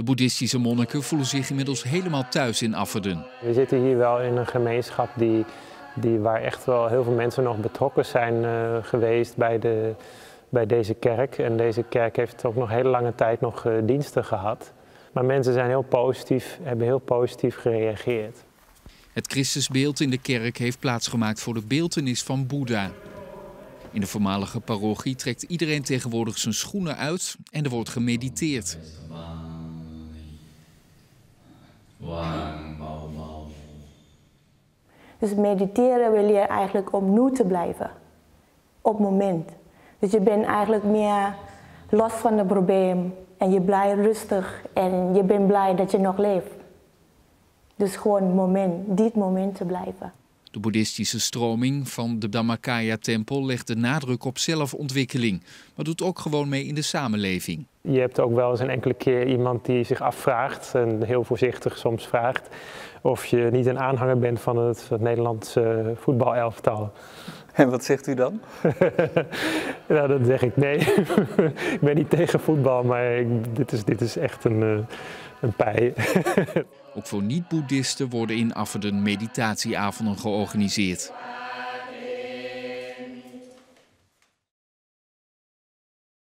boeddhistische monniken voelen zich inmiddels helemaal thuis in Afferden. We zitten hier wel in een gemeenschap waar echt wel heel veel mensen nog betrokken zijn geweest bij deze kerk. En deze kerk heeft ook nog hele lange tijd nog diensten gehad. Maar mensen zijn hebben heel positief gereageerd. Het Christusbeeld in de kerk heeft plaatsgemaakt voor de beeltenis van Boeddha. In de voormalige parochie trekt iedereen tegenwoordig zijn schoenen uit en er wordt gemediteerd. Dus mediteren wil je eigenlijk om nu te blijven, op het moment. Dus je bent eigenlijk meer los van het probleem en je blijft rustig en je bent blij dat je nog leeft. Dus gewoon dit moment te blijven. De boeddhistische stroming van de Dhammakaya-tempel legt de nadruk op zelfontwikkeling, maar doet ook gewoon mee in de samenleving. Je hebt ook wel eens een enkele keer iemand die zich afvraagt, en heel voorzichtig soms vraagt, of je niet een aanhanger bent van het Nederlandse voetbalelftal. En wat zegt u dan? Nou, dan zeg ik nee. Ik ben niet tegen voetbal, maar dit is echt een pij. Ook voor niet-boeddhisten worden in Afferden meditatieavonden georganiseerd.